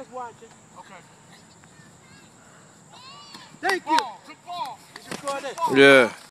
just watching. Okay. Thank you. Good ball. Did you score this? Yeah.